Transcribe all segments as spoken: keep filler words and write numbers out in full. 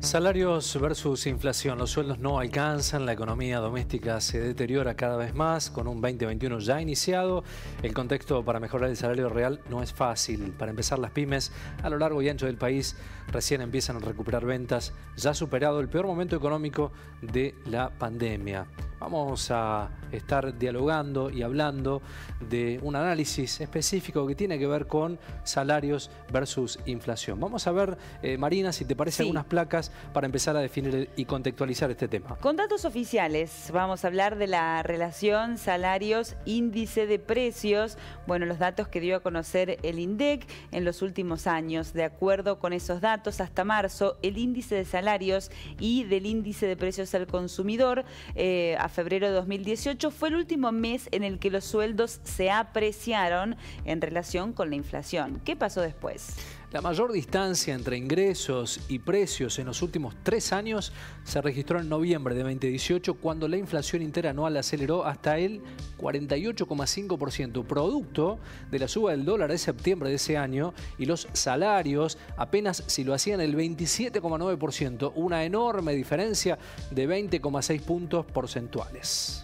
Salarios versus inflación. Los sueldos no alcanzan, la economía doméstica se deteriora cada vez más, con un veinte veintiuno ya iniciado. El contexto para mejorar el salario real no es fácil. Para empezar, las pymes a lo largo y ancho del país recién empiezan a recuperar ventas, ya superado el peor momento económico de la pandemia. Vamos a estar dialogando y hablando de un análisis específico que tiene que ver con salarios versus inflación. Vamos a ver, eh, Marina, si te parece, sí, algunas placas para empezar a definir y contextualizar este tema. Con datos oficiales vamos a hablar de la relación salarios-índice de precios. Bueno, los datos que dio a conocer el INDEC en los últimos años. De acuerdo con esos datos, hasta marzo, el índice de salarios y del índice de precios al consumidor eh, a febrero de dos mil dieciocho fue el último mes en el que los sueldos se apreciaron en relación con la inflación. ¿Qué pasó después? La mayor distancia entre ingresos y precios en los últimos tres años se registró en noviembre de dos mil dieciocho, cuando la inflación interanual aceleró hasta el cuarenta y ocho coma cinco por ciento, producto de la suba del dólar de septiembre de ese año, y los salarios apenas si lo hacían el veintisiete coma nueve por ciento, una enorme diferencia de veinte coma seis puntos porcentuales.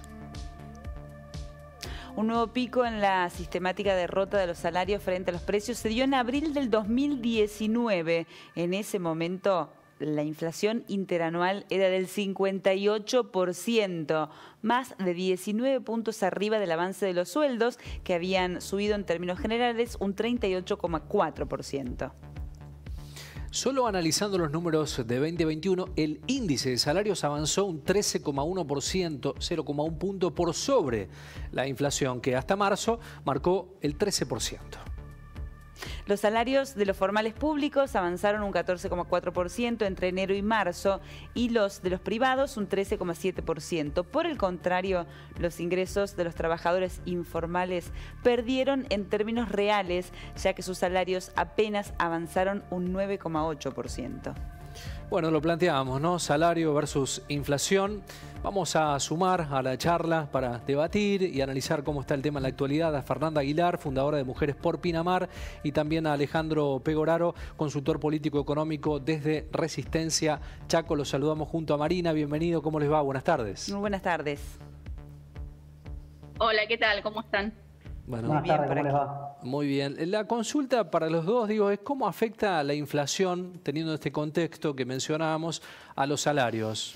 Un nuevo pico en la sistemática derrota de los salarios frente a los precios se dio en abril del dos mil diecinueve. En ese momento, la inflación interanual era del cincuenta y ocho por ciento, más de diecinueve puntos arriba del avance de los sueldos, que habían subido en términos generales un treinta y ocho coma cuatro por ciento. Solo analizando los números de veinte veintiuno, el índice de salarios avanzó un trece coma uno por ciento, cero coma uno punto por sobre la inflación, que hasta marzo marcó el trece por ciento. Los salarios de los formales públicos avanzaron un catorce coma cuatro por ciento entre enero y marzo y los de los privados un trece coma siete por ciento. Por el contrario, los ingresos de los trabajadores informales perdieron en términos reales, ya que sus salarios apenas avanzaron un nueve coma ocho por ciento. Bueno, lo planteábamos, ¿no? Salario versus inflación. Vamos a sumar a la charla para debatir y analizar cómo está el tema en la actualidad a Fernanda Aguilar, fundadora de Mujeres por Pinamar, y también a Alejandro Pegoraro, consultor político-económico desde Resistencia Chaco. Los saludamos junto a Marina. Bienvenido, ¿cómo les va? Buenas tardes. Muy buenas tardes. Hola, ¿qué tal? ¿Cómo están? Bueno, Buenas tardes, ¿cómo les va? Muy bien. La consulta para los dos, digo, es cómo afecta la inflación, teniendo este contexto que mencionábamos, a los salarios.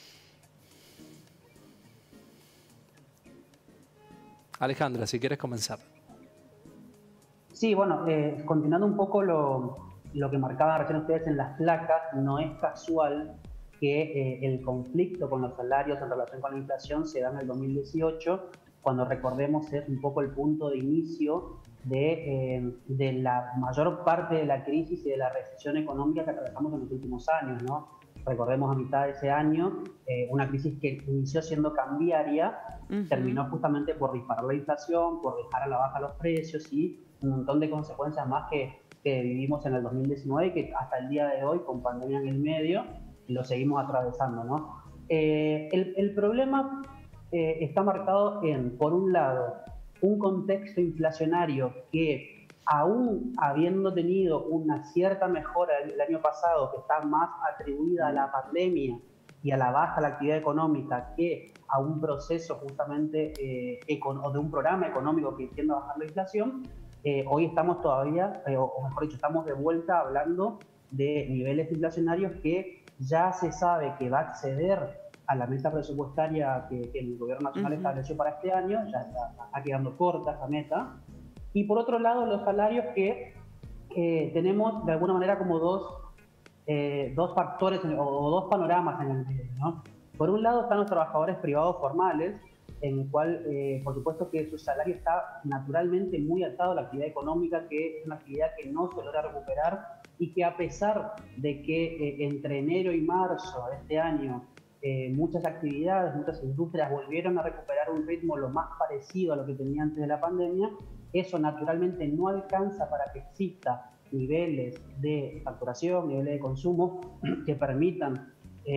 Alejandra, si quieres comenzar. Sí, bueno, eh, continuando un poco lo, lo que marcaban recién ustedes en las placas, no es casual que eh, el conflicto con los salarios en relación con la inflación se da en el dos mil dieciocho, cuando, recordemos, es un poco el punto de inicio de, eh, de la mayor parte de la crisis y de la recesión económica que atravesamos en los últimos años, ¿no? Recordemos, a mitad de ese año, eh, una crisis que inició siendo cambiaria, uh-huh. terminó justamente por disparar la inflación, por dejar a la baja los precios y un montón de consecuencias más que, que vivimos en el dos mil diecinueve y que hasta el día de hoy, con pandemia en el medio, lo seguimos atravesando, ¿no? Eh, el, el problema eh, está marcado en, por un lado, un contexto inflacionario que, aún habiendo tenido una cierta mejora el año pasado, que está más atribuida a la pandemia y a la baja de la actividad económica que a un proceso justamente eh, o de un programa económico que tiende a bajar la inflación, eh, hoy estamos todavía, eh, o mejor dicho, estamos de vuelta hablando de niveles inflacionarios que ya se sabe que va a acceder a la meta presupuestaria que, que el gobierno nacional uh-huh. estableció para este año, ya está, está quedando corta esa meta. Y por otro lado, los salarios que eh, tenemos de alguna manera como dos, eh, dos factores o, o dos panoramas en el medio, ¿no? Por un lado están los trabajadores privados formales, en el cual, eh, por supuesto, que su salario está naturalmente muy atado a la actividad económica, que es una actividad que no se logra recuperar y que, a pesar de que eh, entre enero y marzo de este año eh, muchas actividades, muchas industrias volvieron a recuperar un ritmo lo más parecido a lo que tenía antes de la pandemia, eso naturalmente no alcanza para que exista niveles de facturación, niveles de consumo que permitan,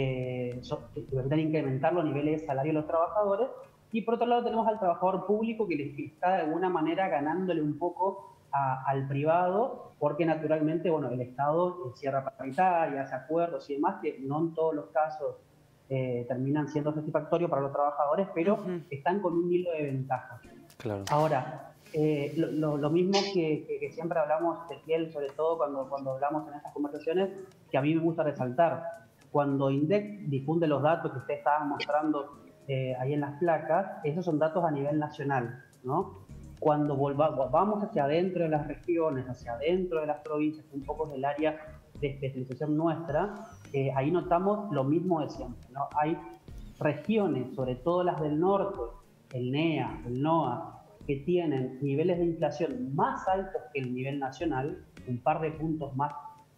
eh, que permitan incrementar los niveles de salario de los trabajadores. Y por otro lado tenemos al trabajador público que le está de alguna manera ganándole un poco a a, al privado, porque naturalmente, bueno, el Estado cierra paritaria, hace acuerdos y demás, que no en todos los casos eh, terminan siendo satisfactorios para los trabajadores, pero uh-huh. están con un hilo de ventaja. Claro. Ahora, eh, lo, lo, lo mismo que, que, que siempre hablamos, Ezequiel, sobre todo cuando, cuando hablamos en estas conversaciones, que a mí me gusta resaltar. Cuando INDEC difunde los datos que ustedes estaban mostrando eh, ahí en las placas, esos son datos a nivel nacional, ¿no? Cuando volvamos, vamos hacia adentro de las regiones, hacia adentro de las provincias, un poco del área de especialización nuestra, eh, ahí notamos lo mismo de siempre, ¿no? Hay regiones, sobre todo las del norte, el NEA, el NOA, que tienen niveles de inflación más altos que el nivel nacional, un par de puntos más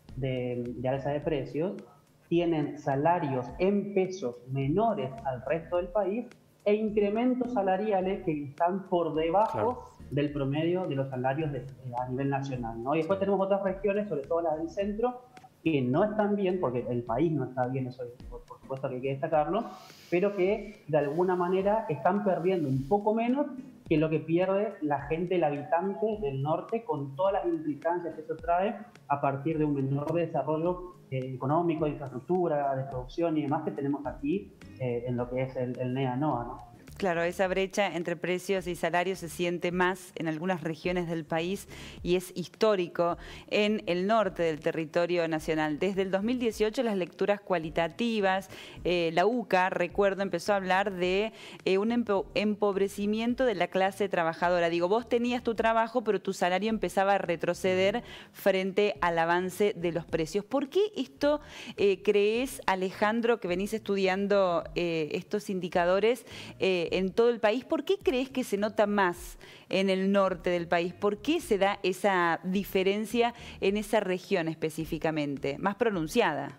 de, de alza de precios, tienen salarios en pesos menores al resto del país e incrementos salariales que están por debajo claro. del promedio de los salarios de, a nivel nacional, ¿no? Y después tenemos otras regiones, sobre todo las del centro, que no están bien, porque el país no está bien, eso por, por supuesto que hay que destacarlo, pero que de alguna manera están perdiendo un poco menos que lo que pierde la gente, el habitante del norte, con todas las implicancias que eso trae a partir de un menor desarrollo eh, económico, de infraestructura, de producción y demás que tenemos aquí eh, en lo que es el, el NEA-NOA, ¿no? Claro, esa brecha entre precios y salarios se siente más en algunas regiones del país y es histórico en el norte del territorio nacional. Desde el dos mil dieciocho las lecturas cualitativas, eh, la U C A, recuerdo, empezó a hablar de eh, un empo empobrecimiento de la clase trabajadora. Digo, vos tenías tu trabajo, pero tu salario empezaba a retroceder frente al avance de los precios. ¿Por qué esto eh, crees, Alejandro, que venís estudiando eh, estos indicadores, eh, en todo el país? ¿Por qué crees que se nota más en el norte del país? ¿Por qué se da esa diferencia en esa región específicamente, más pronunciada?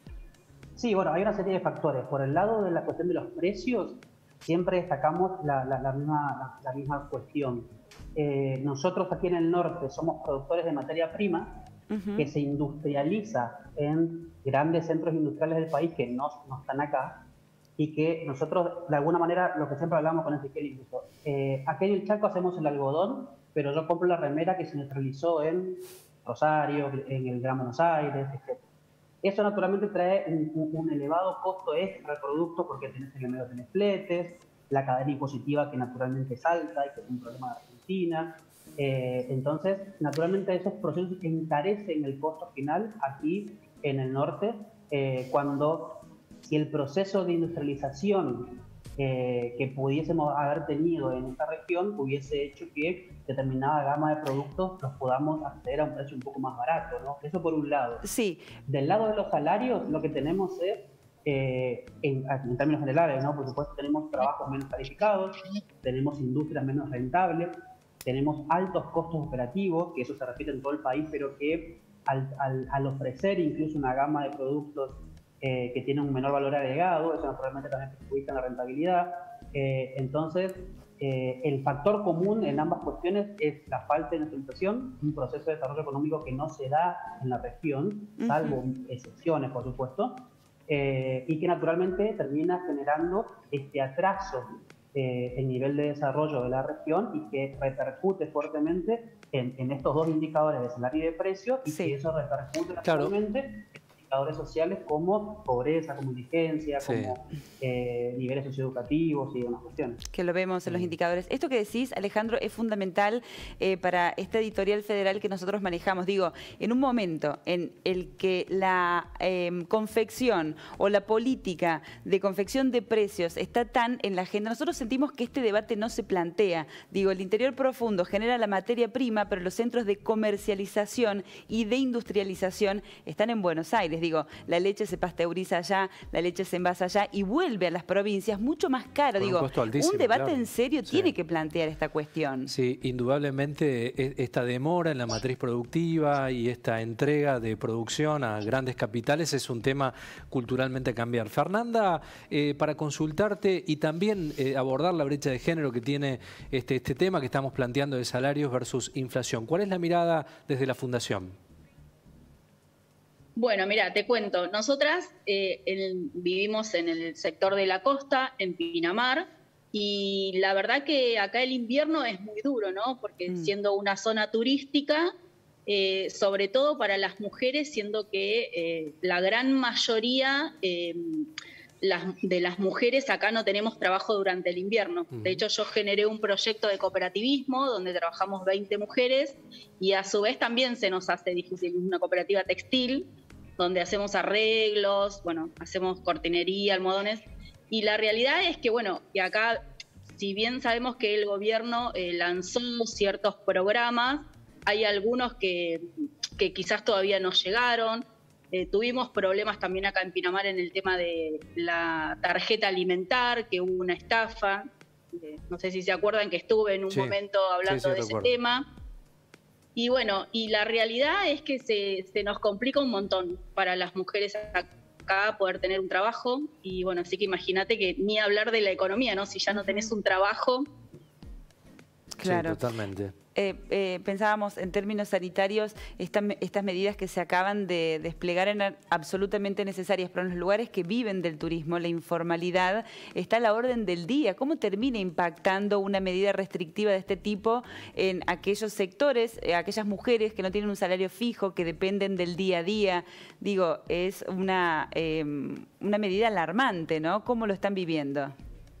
Sí, bueno, hay una serie de factores. Por el lado de la cuestión de los precios, siempre destacamos la, la, la, misma, la, la misma cuestión. Eh, nosotros aquí en el norte somos productores de materia prima uh-huh. que se industrializa en grandes centros industriales del país que no, no están acá, y que nosotros, de alguna manera, lo que siempre hablamos con Ezequiel incluso, eh, aquí en el Chaco hacemos el algodón, pero yo compro la remera que se neutralizó en Rosario, en el Gran Buenos Aires, etcétera. Eso naturalmente trae un, un, un elevado costo extra al producto porque tenés en el medio tenés fletes, la cadena impositiva que naturalmente es alta y que es un problema de Argentina. Eh, entonces, naturalmente esos procesos encarecen el costo final aquí en el norte eh, cuando... Si el proceso de industrialización eh, que pudiésemos haber tenido en esta región hubiese hecho que determinada gama de productos los podamos acceder a un precio un poco más barato, ¿no? Eso por un lado. Sí. Del lado de los salarios, lo que tenemos es, eh, en, en términos generales, ¿no? Por supuesto, tenemos trabajos menos calificados, tenemos industrias menos rentables, tenemos altos costos operativos, que eso se repite en todo el país, pero que al, al, al ofrecer incluso una gama de productos Eh, que tiene un menor valor agregado, eso naturalmente también perjudica la rentabilidad. Eh, entonces, eh, el factor común en ambas cuestiones es la falta de industrialización, un proceso de desarrollo económico que no se da en la región, salvo uh-huh. excepciones, por supuesto, eh, y que naturalmente termina generando este atraso eh, en nivel de desarrollo de la región y que repercute fuertemente en, en estos dos indicadores de salario y de precio, y sí. que eso repercute naturalmente claro. indicadores sociales como pobreza, como indigencia, sí. como eh, niveles socioeducativos y demás cuestiones. Que lo vemos en los indicadores. Esto que decís, Alejandro, es fundamental eh, para esta editorial federal que nosotros manejamos. Digo, en un momento en el que la eh, confección o la política de confección de precios está tan en la agenda, nosotros sentimos que este debate no se plantea. Digo, el interior profundo genera la materia prima, pero los centros de comercialización y de industrialización están en Buenos Aires. Digo, la leche se pasteuriza allá, la leche se envasa allá y vuelve a las provincias mucho más cara. Digo, un debate claro. en serio sí. tiene que plantear esta cuestión. Sí, indudablemente esta demora en la matriz productiva y esta entrega de producción a grandes capitales es un tema culturalmente a cambiar. Fernanda, eh, para consultarte y también eh, abordar la brecha de género que tiene este, este tema que estamos planteando de salarios versus inflación, ¿cuál es la mirada desde la Fundación? Bueno, mira, te cuento. Nosotras eh, el, vivimos en el sector de la costa, en Pinamar, Y la verdad que acá el invierno es muy duro, ¿no? Porque Mm. siendo una zona turística, eh, sobre todo para las mujeres, siendo que eh, la gran mayoría eh, las, de las mujeres acá no tenemos trabajo durante el invierno. Mm. De hecho, yo generé un proyecto de cooperativismo donde trabajamos veinte mujeres y a su vez también se nos hace difícil. Una cooperativa textil donde hacemos arreglos, bueno, hacemos cortinería, almohadones. Y la realidad es que, bueno, que acá, si bien sabemos que el gobierno eh, lanzó ciertos programas, hay algunos que, que quizás todavía no llegaron. Eh, tuvimos problemas también acá en Pinamar en el tema de la tarjeta alimentar, que hubo una estafa. Eh, no sé si se acuerdan que estuve en un sí. momento hablando sí, sí, de ese tema. Y bueno, y la realidad es que se, se nos complica un montón para las mujeres acá poder tener un trabajo, y bueno, así que imagínate que ni hablar de la economía, ¿no? Si ya no tenés un trabajo. Claro. Sí, totalmente. Eh, eh, pensábamos en términos sanitarios, esta, estas medidas que se acaban de desplegar eran absolutamente necesarias, pero en los lugares que viven del turismo, la informalidad está a la orden del día. ¿Cómo termina impactando una medida restrictiva de este tipo en aquellos sectores, eh, aquellas mujeres que no tienen un salario fijo, que dependen del día a día? Digo, es una, eh, una medida alarmante, ¿no? ¿Cómo lo están viviendo?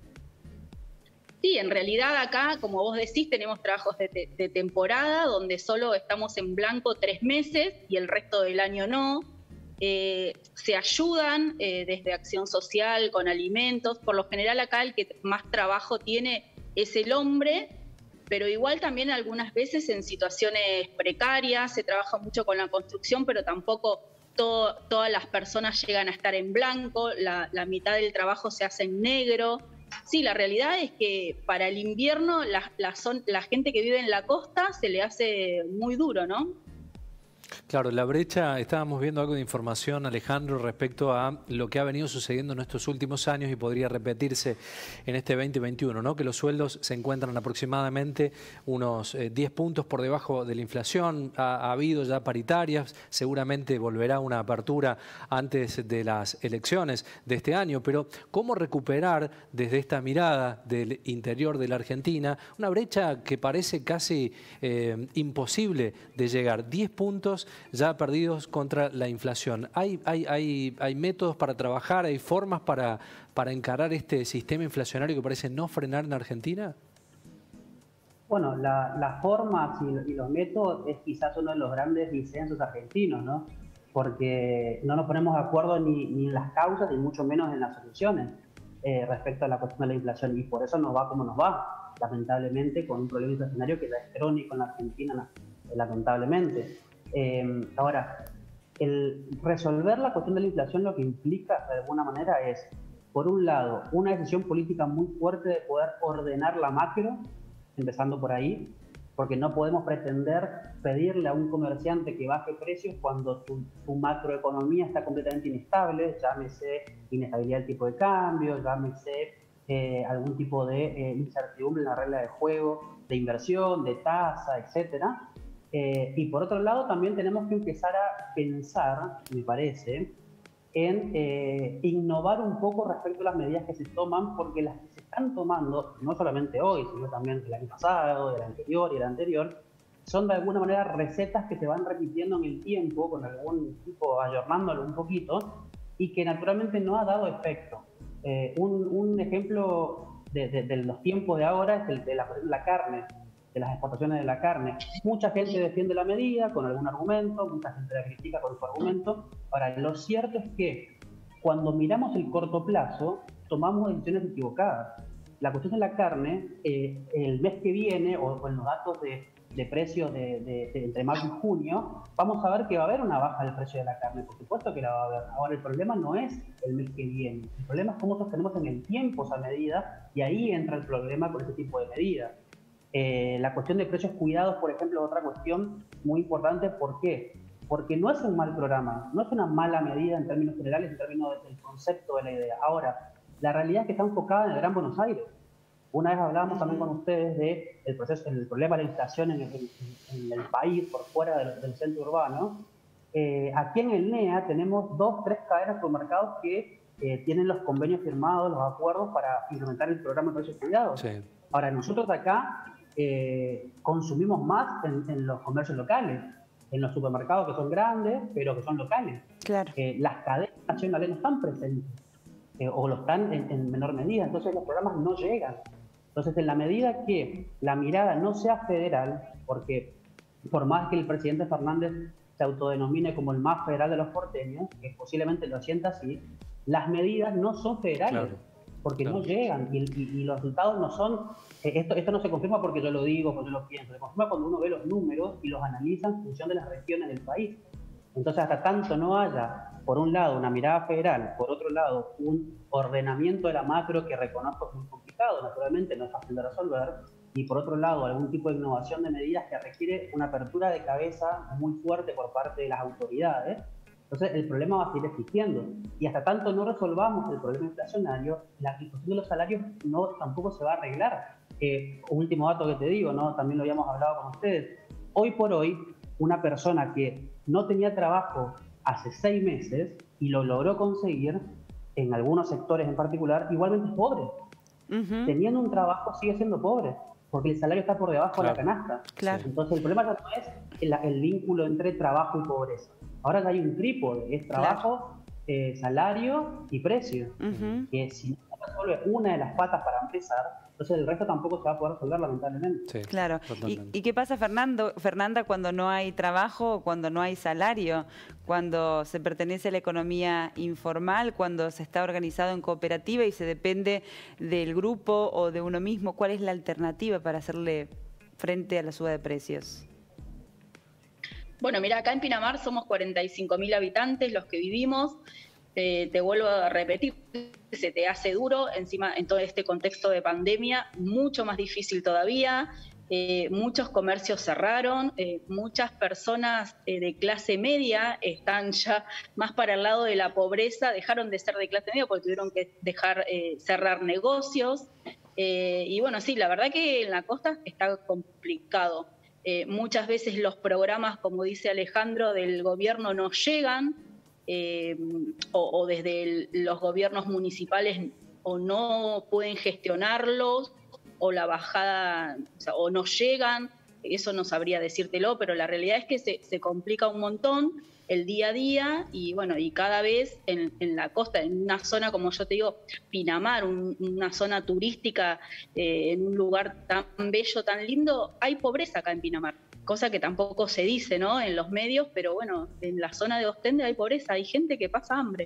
Sí, en realidad acá, como vos decís, tenemos trabajos de, te de temporada donde solo estamos en blanco tres meses y el resto del año no. Eh, se ayudan eh, desde Acción Social con alimentos. Por lo general acá el que más trabajo tiene es el hombre, pero igual también algunas veces en situaciones precarias. Se trabaja mucho con la construcción, pero tampoco todo, todas las personas llegan a estar en blanco. La, la mitad del trabajo se hace en negro. Sí, la realidad es que para el invierno la, la, son, la gente que vive en la costa se le hace muy duro, ¿no? Claro, la brecha, estábamos viendo algo de información, Alejandro, respecto a lo que ha venido sucediendo en estos últimos años y podría repetirse en este veinte veintiuno, ¿no? Que los sueldos se encuentran aproximadamente unos eh, diez puntos por debajo de la inflación. Ha, ha habido ya paritarias, seguramente volverá una apertura antes de las elecciones de este año, pero ¿cómo recuperar desde esta mirada del interior de la Argentina una brecha que parece casi eh, imposible de llegar? diez puntos ya perdidos contra la inflación. ¿Hay, hay, hay, hay métodos para trabajar, hay formas para, para encarar este sistema inflacionario que parece no frenar en Argentina? Bueno, la, las formas y, y los métodos es quizás uno de los grandes disensos argentinos, ¿no? Porque no nos ponemos de acuerdo ni, ni en las causas, ni mucho menos en las soluciones eh, respecto a la cuestión de la inflación, y por eso nos va como nos va, lamentablemente, con un problema inflacionario que ya es crónico en la Argentina, lamentablemente. Eh, ahora, el resolver la cuestión de la inflación lo que implica de alguna manera es, por un lado, una decisión política muy fuerte de poder ordenar la macro, empezando por ahí, porque no podemos pretender pedirle a un comerciante que baje precios cuando su, su macroeconomía está completamente inestable, llámese inestabilidad del tipo de cambio, llámese eh, algún tipo de eh, incertidumbre en la regla de juego, de inversión, de tasa, etcétera. Eh, y por otro lado también tenemos que empezar a pensar, me parece, en eh, innovar un poco respecto a las medidas que se toman, porque las que se están tomando, no solamente hoy, sino también el año pasado, del anterior y el anterior, son de alguna manera recetas que se van repitiendo en el tiempo, con algún tipo ayornándolo un poquito, y que naturalmente no ha dado efecto. Eh, un, un ejemplo de, de, de los tiempos de ahora es el de la, la carne, de las exportaciones de la carne. Mucha gente defiende la medida con algún argumento, mucha gente la critica con su argumento. Ahora, lo cierto es que cuando miramos el corto plazo, tomamos decisiones equivocadas. La cuestión de la carne, eh, el mes que viene, o, o en los datos de, de precios de, de, de entre mayo y junio, vamos a ver que va a haber una baja del precio de la carne. Por supuesto que la va a haber. Ahora, el problema no es el mes que viene. El problema es cómo sostenemos en el tiempo esa medida, y ahí entra el problema con ese tipo de medidas. Eh, la cuestión de precios cuidados, por ejemplo, es otra cuestión muy importante. ¿Por qué? Porque no es un mal programa, no es una mala medida en términos generales, en términos del concepto de la idea. Ahora, la realidad es que está enfocada en el Gran Buenos Aires. Una vez hablábamos también con ustedes del proceso, el problema de la inflación en el, en, en el país, por fuera del, del centro urbano. Eh, aquí en el N E A tenemos dos, tres cadenas de supermercados que eh, tienen los convenios firmados, los acuerdos para implementar el programa de precios cuidados. Sí. Ahora, nosotros acá eh, consumimos más en, en los comercios locales, en los supermercados que son grandes, pero que son locales. Claro. Eh, las cadenas nacionales no están presentes, eh, o lo están en, en menor medida, entonces los programas no llegan. Entonces, en la medida que la mirada no sea federal, porque por más que el presidente Fernández se autodenomine como el más federal de los porteños, que posiblemente lo sienta así, las medidas no son federales, claro, porque claro. no llegan, y, y, y los resultados no son... Eh, esto, esto no se confirma porque yo lo digo, porque yo lo pienso, se confirma cuando uno ve los números y los analiza en función de las regiones del país. Entonces, hasta tanto no haya, por un lado, una mirada federal, por otro lado, un ordenamiento de la macro que reconozco es muy complicado, naturalmente no es fácil de resolver, y por otro lado, algún tipo de innovación de medidas que requiere una apertura de cabeza muy fuerte por parte de las autoridades. Entonces, el problema va a seguir existiendo. Y hasta tanto no resolvamos el problema inflacionario, la discusión de los salarios no, tampoco se va a arreglar. Eh, último dato que te digo, ¿no? También lo habíamos hablado con ustedes. Hoy por hoy, una persona que no tenía trabajo hace seis meses y lo logró conseguir, en algunos sectores en particular, igualmente es pobre. Uh-huh. Teniendo un trabajo sigue siendo pobre, porque el salario está por debajo claro. de la canasta. Claro. Entonces el problema ya no es el, el vínculo entre trabajo y pobreza. Ahora ya hay un trípode, es trabajo, claro. eh, salario y precio. Uh-huh. Que si no se resuelve una de las patas para empezar, entonces el resto tampoco se va a poder resolver, lamentablemente. Sí, claro. ¿Y, ¿Y qué pasa, Fernando, Fernanda, cuando no hay trabajo, cuando no hay salario, cuando se pertenece a la economía informal, cuando se está organizado en cooperativa y se depende del grupo o de uno mismo? ¿Cuál es la alternativa para hacerle frente a la suba de precios? Bueno, mira, acá en Pinamar somos cuarenta y cinco mil habitantes los que vivimos. Eh, te vuelvo a repetir, se te hace duro, encima en todo este contexto de pandemia, mucho más difícil todavía. Eh, muchos comercios cerraron, eh, muchas personas eh, de clase media están ya más para el lado de la pobreza, dejaron de ser de clase media porque tuvieron que dejar eh, cerrar negocios. Eh, y bueno, sí, la verdad que en la costa está complicado. Eh, muchas veces los programas, como dice Alejandro, del gobierno no llegan, eh, o, o desde el, los gobiernos municipales o no pueden gestionarlos, o la bajada, o, sea, o no llegan, eso no sabría decírtelo, pero la realidad es que se, se complica un montón el día a día, y bueno, y cada vez en, en la costa, en una zona, como yo te digo, Pinamar, un, una zona turística, eh, en un lugar tan bello, tan lindo, hay pobreza acá en Pinamar, cosa que tampoco se dice, ¿no?, en los medios, pero bueno, en la zona de Ostende hay pobreza, hay gente que pasa hambre.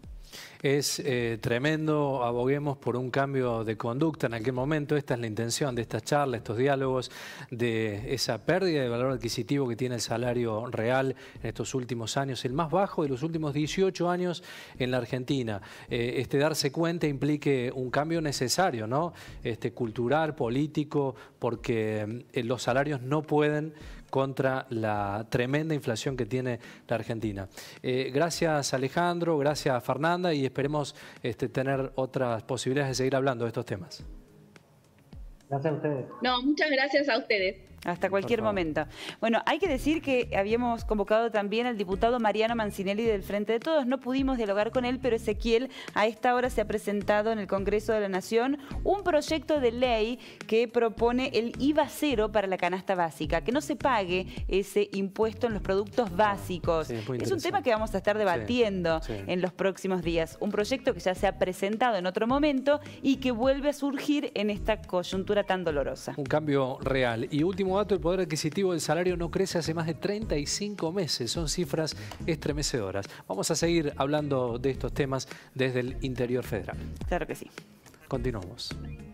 Es eh, tremendo, aboguemos por un cambio de conducta en aquel momento. Esta es la intención de esta charla, estos diálogos, de esa pérdida de valor adquisitivo que tiene el salario real en estos últimos años, el más bajo de los últimos dieciocho años en la Argentina. Eh, este darse cuenta implique un cambio necesario, ¿no?, este, cultural, político, porque eh, los salarios no pueden contra la tremenda inflación que tiene la Argentina. Eh, gracias, Alejandro, gracias, Fernanda, y esperemos este, tener otras posibilidades de seguir hablando de estos temas. Gracias a ustedes. No, muchas gracias a ustedes. Hasta cualquier momento. Bueno, hay que decir que habíamos convocado también al diputado Mariano Mancinelli del Frente de Todos. No pudimos dialogar con él, pero Ezequiel a esta hora se ha presentado en el Congreso de la Nación un proyecto de ley que propone el I V A cero para la canasta básica, que no se pague ese impuesto en los productos básicos. Sí, es un tema que vamos a estar debatiendo sí, sí. en los próximos días. Un proyecto que ya se ha presentado en otro momento y que vuelve a surgir en esta coyuntura tan dolorosa. Un cambio real. Y último dato, el poder adquisitivo del salario no crece hace más de treinta y cinco meses. Son cifras estremecedoras. Vamos a seguir hablando de estos temas desde el interior federal. Claro que sí. Continuamos.